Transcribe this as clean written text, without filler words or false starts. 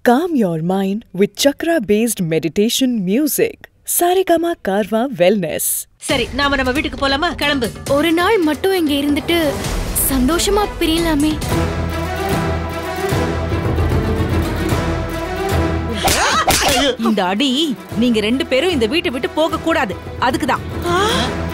Calm your mind with chakra-based meditation music. Saregama Karva Wellness. சரி, நாம நம்ம வீட்டுக்கு போலாமா? கிளம்பு. ஒரு நாள் மட்டும் இங்க இருந்துட்டு சந்தோஷமா பிரியலாமே. இந்த அடி நீங்க ரெண்டு பேரும் இந்த வீட்டை விட்டு போக கூடாது. அதுக்குதான்.